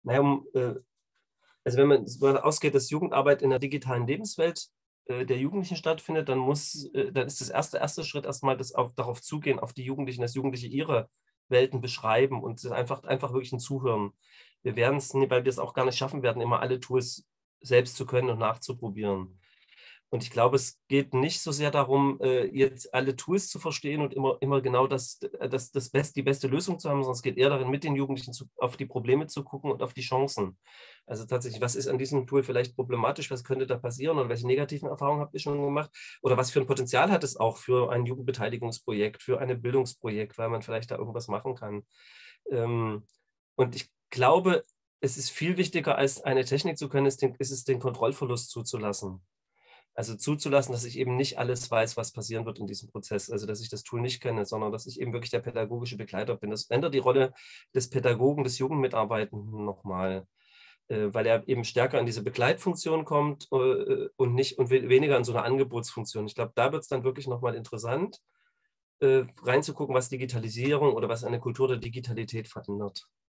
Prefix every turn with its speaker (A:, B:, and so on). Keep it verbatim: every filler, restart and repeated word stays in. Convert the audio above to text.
A: Naja, um, äh, also wenn man davon ausgeht, dass Jugendarbeit in der digitalen Lebenswelt äh, der Jugendlichen stattfindet, dann muss, äh, dann ist das erste, erste Schritt erstmal das auf, darauf zugehen, auf die Jugendlichen, dass Jugendliche ihre Welten beschreiben und es einfach, einfach wirklich ein Zuhören. Wir werden es, weil wir es auch gar nicht schaffen werden, immer alle Tools selbst zu können und nachzuprobieren. Und ich glaube, es geht nicht so sehr darum, äh, jetzt alle Tools zu verstehen und immer, immer genau das, äh, das, das Best, die beste Lösung zu haben, sondern es geht eher darin, mit den Jugendlichen zu, auf die Probleme zu gucken und auf die Chancen. Also tatsächlich, was ist an diesem Tool vielleicht problematisch, was könnte da passieren und welche negativen Erfahrungen habt ihr schon gemacht? Oder was für ein Potenzial hat es auch für ein Jugendbeteiligungsprojekt, für ein Bildungsprojekt, weil man vielleicht da irgendwas machen kann? Ähm, und ich glaube, es ist viel wichtiger, als eine Technik zu können, ist, den, ist es, den Kontrollverlust zuzulassen. Also zuzulassen, dass ich eben nicht alles weiß, was passieren wird in diesem Prozess. Also dass ich das Tool nicht kenne, sondern dass ich eben wirklich der pädagogische Begleiter bin. Das ändert die Rolle des Pädagogen, des Jugendmitarbeitenden nochmal, äh, weil er eben stärker in diese Begleitfunktion kommt äh, und, nicht, und weniger in so eine Angebotsfunktion. Ich glaube, da wird es dann wirklich nochmal interessant, äh, reinzugucken, was Digitalisierung oder was eine Kultur der Digitalität verändert.